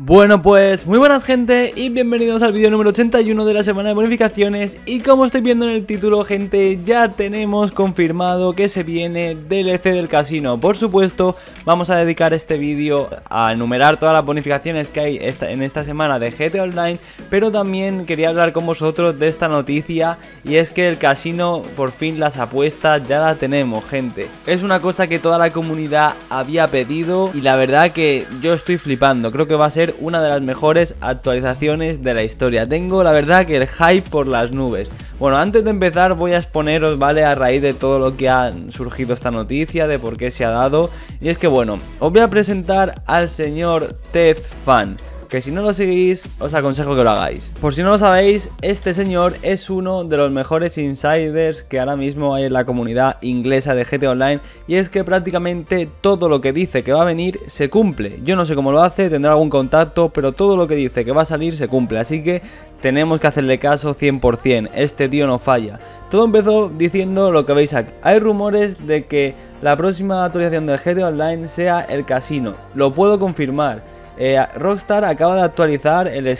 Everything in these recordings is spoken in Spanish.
Bueno, pues muy buenas gente y bienvenidos al vídeo número 81 de la semana de bonificaciones. Y como estáis viendo en el título, gente, ya tenemos confirmado que se viene DLC del casino. Por supuesto, vamos a dedicar este vídeo a enumerar todas las bonificaciones que hay en esta semana de GTA Online. Pero también quería hablar con vosotros de esta noticia, y es que el casino, por fin las apuestas ya las tenemos, gente. Es una cosa que toda la comunidad había pedido y la verdad que yo estoy flipando. Creo que va a ser una de las mejores actualizaciones de la historia. Tengo la verdad que el hype por las nubes. Bueno, antes de empezar voy a exponeros, ¿vale? A raíz de todo lo que ha surgido esta noticia, de por qué se ha dado. Y es que bueno, os voy a presentar al señor TEZFan, que si no lo seguís os aconsejo que lo hagáis. Por si no lo sabéis, este señor es uno de los mejores insiders que ahora mismo hay en la comunidad inglesa de GTA Online, y es que prácticamente todo lo que dice que va a venir se cumple. Yo no sé cómo lo hace, tendrá algún contacto, pero todo lo que dice que va a salir se cumple, así que tenemos que hacerle caso 100%, este tío no falla. Todo empezó diciendo lo que veis aquí. Hay rumores de que la próxima actualización del GTA Online sea el casino, lo puedo confirmar. Rockstar acaba de actualizar los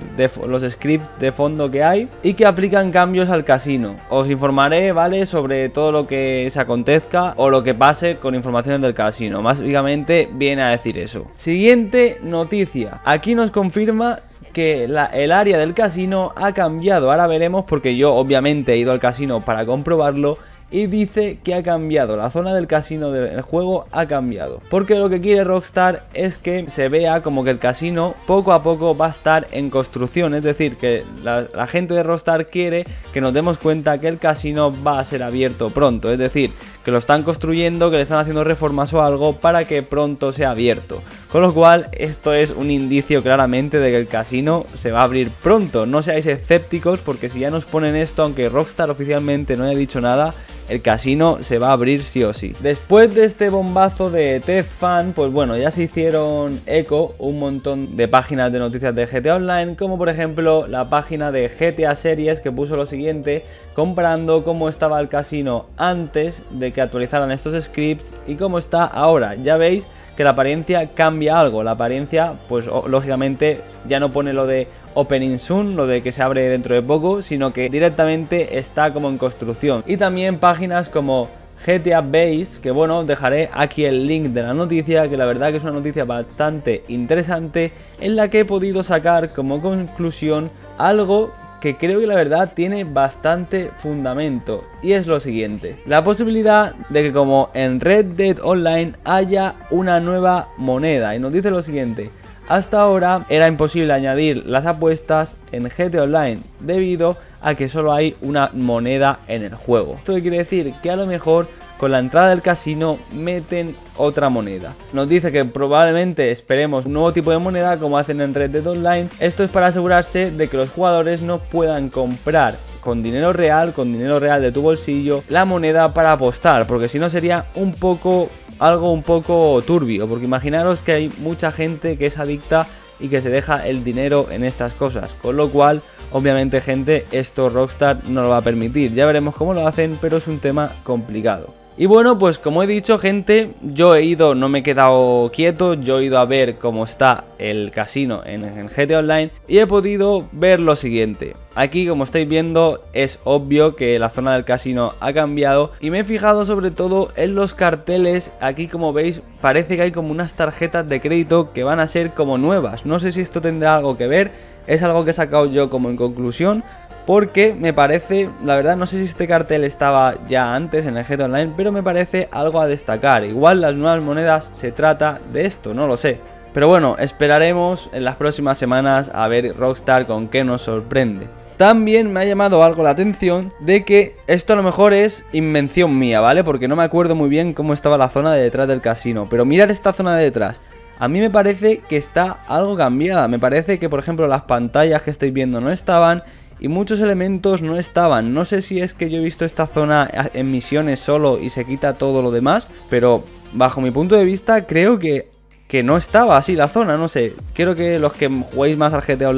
scripts de fondo que hay y que aplican cambios al casino. Os informaré, ¿vale? Sobre todo lo que se acontezca o lo que pase con informaciones del casino. Básicamente viene a decir eso. Siguiente noticia. Aquí nos confirma que el área del casino ha cambiado. Ahora veremos, porque yo obviamente he ido al casino para comprobarlo. Y dice que ha cambiado, la zona del casino del juego ha cambiado. Porque lo que quiere Rockstar es que se vea como que el casino poco a poco va a estar en construcción. Es decir, que la gente de Rockstar quiere que nos demos cuenta que el casino va a ser abierto pronto. Es decir, que lo están construyendo, que le están haciendo reformas o algo para que pronto sea abierto. Con lo cual, esto es un indicio claramente de que el casino se va a abrir pronto. No seáis escépticos, porque si ya nos ponen esto, aunque Rockstar oficialmente no haya dicho nada, el casino se va a abrir sí o sí. Después de este bombazo de TEZFan, pues bueno, ya se hicieron eco un montón de páginas de noticias de GTA Online, como por ejemplo la página de GTA Series, que puso lo siguiente, comparando cómo estaba el casino antes de que actualizaran estos scripts y cómo está ahora. Ya veis que la apariencia cambia algo. La apariencia, pues lógicamente ya no pone lo de opening soon, lo de que se abre dentro de poco, sino que directamente está como en construcción. Y también páginas como GTA Base, que bueno, os dejaré aquí el link de la noticia, que la verdad que es una noticia bastante interesante, en la que he podido sacar como conclusión algo que creo que la verdad tiene bastante fundamento, y es lo siguiente: la posibilidad de que como en Red Dead Online haya una nueva moneda. Y nos dice lo siguiente: hasta ahora era imposible añadir las apuestas en GTA Online debido a que solo hay una moneda en el juego. Esto quiere decir que a lo mejor con la entrada del casino meten otra moneda. Nos dice que probablemente esperemos un nuevo tipo de moneda como hacen en Red Dead Online. Esto es para asegurarse de que los jugadores no puedan comprar con dinero real de tu bolsillo, la moneda para apostar, porque si no sería algo un poco turbio, porque imaginaros que hay mucha gente que es adicta y que se deja el dinero en estas cosas, con lo cual obviamente, gente, esto Rockstar no lo va a permitir. Ya veremos cómo lo hacen, pero es un tema complicado. Y bueno, pues como he dicho, gente, yo he ido, no me he quedado quieto, yo he ido a ver cómo está el casino en GTA Online y he podido ver lo siguiente. Aquí, como estáis viendo, es obvio que la zona del casino ha cambiado y me he fijado sobre todo en los carteles. Aquí, como veis, parece que hay como unas tarjetas de crédito que van a ser como nuevas. No sé si esto tendrá algo que ver, es algo que he sacado yo como en conclusión, porque me parece, la verdad no sé si este cartel estaba ya antes en el GTA Online, pero me parece algo a destacar. Igual las nuevas monedas se trata de esto, no lo sé. Pero bueno, esperaremos en las próximas semanas a ver Rockstar con qué nos sorprende. También me ha llamado algo la atención de que esto a lo mejor es invención mía, ¿vale? Porque no me acuerdo muy bien cómo estaba la zona de detrás del casino, pero mirar esta zona de detrás. A mí me parece que está algo cambiada. Me parece que, por ejemplo, las pantallas que estáis viendo no estaban y muchos elementos no estaban. No sé si es que yo he visto esta zona en misiones solo y se quita todo lo demás, pero bajo mi punto de vista creo que no estaba así la zona, no sé. Quiero que los que juguéis más al GTA Online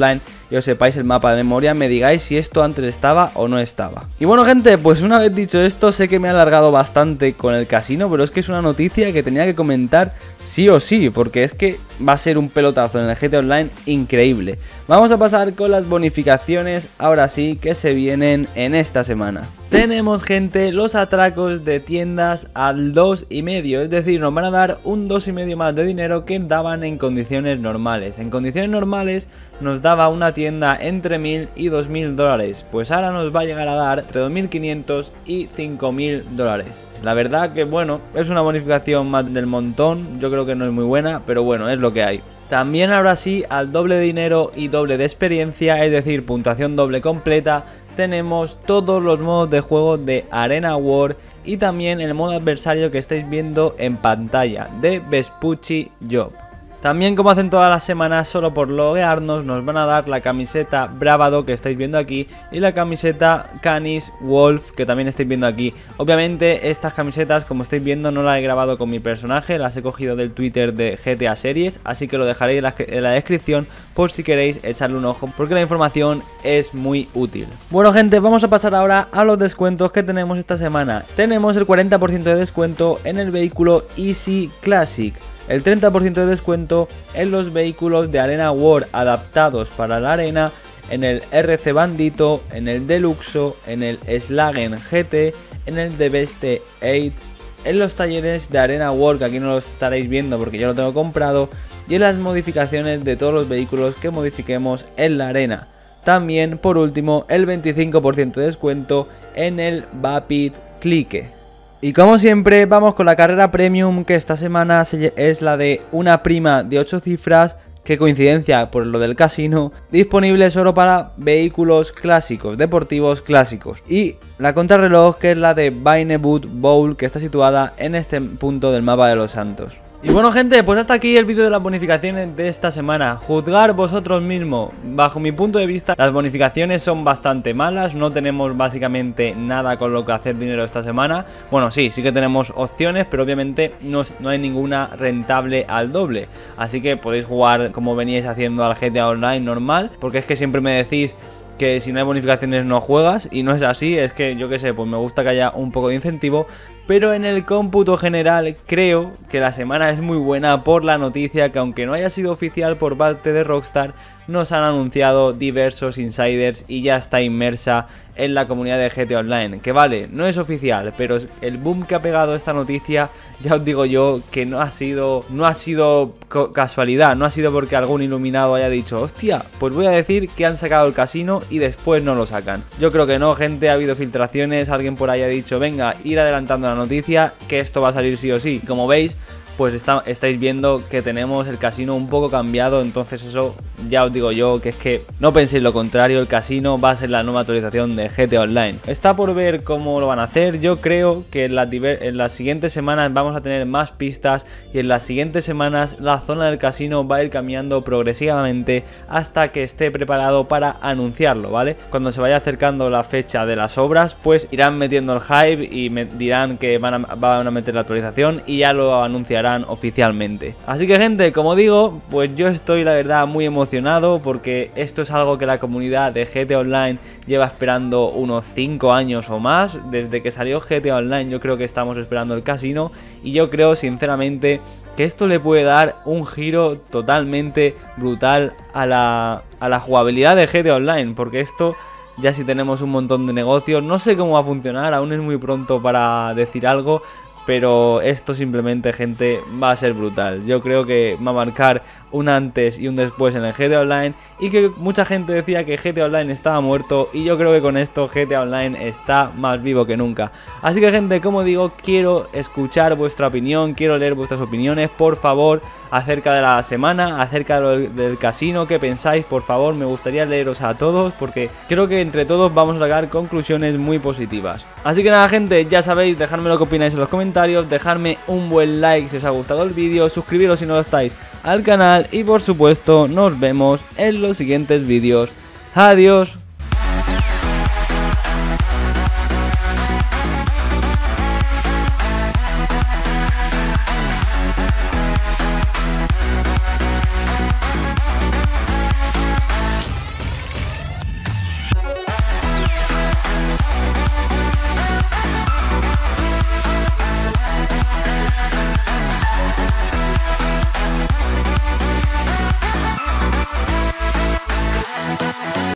y os sepáis el mapa de memoria, me digáis si esto antes estaba o no estaba. Y bueno gente, pues una vez dicho esto, sé que me he alargado bastante con el casino, pero es que es una noticia que tenía que comentar sí o sí, porque es que va a ser un pelotazo en el GTA Online increíble. Vamos a pasar con las bonificaciones, ahora sí, que se vienen en esta semana. Tenemos, gente, los atracos de tiendas al 2,5, es decir, nos van a dar un 2,5 más de dinero que daban en condiciones normales. En condiciones normales nos daba una tienda entre 1000 y 2000 dólares, pues ahora nos va a llegar a dar entre 2500 y 5000 dólares. La verdad que bueno, es una bonificación más del montón, yo creo que no es muy buena, pero bueno, es lo que hay. También ahora sí, al doble de dinero y doble de experiencia, es decir, puntuación doble completa, tenemos todos los modos de juego de Arena War y también el modo adversario que estáis viendo en pantalla de Vespucci Job. También, como hacen todas las semanas, solo por loguearnos nos van a dar la camiseta Bravado que estáis viendo aquí y la camiseta Canis Wolf que también estáis viendo aquí. Obviamente estas camisetas, como estáis viendo, no las he grabado con mi personaje, las he cogido del Twitter de GTA Series, así que lo dejaré en la descripción por si queréis echarle un ojo, porque la información es muy útil. Bueno gente, vamos a pasar ahora a los descuentos que tenemos esta semana. Tenemos el 40% de descuento en el vehículo Easy Classic, el 30% de descuento en los vehículos de Arena War adaptados para la arena, en el RC Bandito, en el Deluxo, en el Slagen GT, en el The Beste 8, en los talleres de Arena War, que aquí no lo estaréis viendo porque yo lo tengo comprado, y en las modificaciones de todos los vehículos que modifiquemos en la arena. También, por último, el 25% de descuento en el Vapid Clique. Y como siempre, vamos con la carrera premium, que esta semana es la de una prima de 8 cifras, que coincidencia por lo del casino, disponible solo para vehículos clásicos, deportivos clásicos. Y la contrarreloj, que es la de Bainebut Bowl, que está situada en este punto del mapa de Los Santos. Y bueno gente, pues hasta aquí el vídeo de las bonificaciones de esta semana. Juzgar vosotros mismos. Bajo mi punto de vista, las bonificaciones son bastante malas. No tenemos básicamente nada con lo que hacer dinero esta semana. Bueno, sí que tenemos opciones, pero obviamente no hay ninguna rentable al doble. Así que podéis jugar como veníais haciendo al GTA Online normal, porque es que siempre me decís que si no hay bonificaciones no juegas, y no es así. Es que yo qué sé, pues me gusta que haya un poco de incentivo. Pero en el cómputo general creo que la semana es muy buena por la noticia que, aunque no haya sido oficial por parte de Rockstar, nos han anunciado diversos insiders y ya está inmersa en la comunidad de GTA Online. Que vale, no es oficial, pero el boom que ha pegado esta noticia, ya os digo yo que no ha sido casualidad, no ha sido porque algún iluminado haya dicho, hostia, pues voy a decir que han sacado el casino y después no lo sacan. Yo creo que no, gente, ha habido filtraciones, alguien por ahí ha dicho, venga, ir adelantando la noticia, que esto va a salir sí o sí. Como veis, pues estáis viendo que tenemos el casino un poco cambiado, entonces eso ya os digo yo que es que no penséis lo contrario, el casino va a ser la nueva actualización de GTA Online. Está por ver cómo lo van a hacer. Yo creo que en las siguientes semanas vamos a tener más pistas, y en las siguientes semanas la zona del casino va a ir cambiando progresivamente hasta que esté preparado para anunciarlo, ¿vale? Cuando se vaya acercando la fecha de las obras, pues irán metiendo el hype y me dirán que van a meter la actualización y ya lo anunciarán oficialmente. Así que gente, como digo, pues yo estoy la verdad muy emocionado, porque esto es algo que la comunidad de GTA Online lleva esperando unos 5 años o más. Desde que salió GTA Online yo creo que estamos esperando el casino, y yo creo sinceramente que esto le puede dar un giro totalmente brutal a la jugabilidad de GTA Online, porque esto ya si tenemos un montón de negocios, no sé cómo va a funcionar, aún es muy pronto para decir algo, pero esto simplemente, gente, va a ser brutal. Yo creo que va a marcar un antes y un después en el GTA Online, y que mucha gente decía que GTA Online estaba muerto, y yo creo que con esto GTA Online está más vivo que nunca. Así que gente, como digo, quiero escuchar vuestra opinión, quiero leer vuestras opiniones, por favor, acerca de la semana, acerca del casino, qué pensáis, por favor, me gustaría leeros a todos, porque creo que entre todos vamos a sacar conclusiones muy positivas. Así que nada gente, ya sabéis, dejadme lo que opináis en los comentarios, dejadme un buen like si os ha gustado el vídeo, suscribiros si no lo estáis al canal, y por supuesto nos vemos en los siguientes vídeos. Adiós.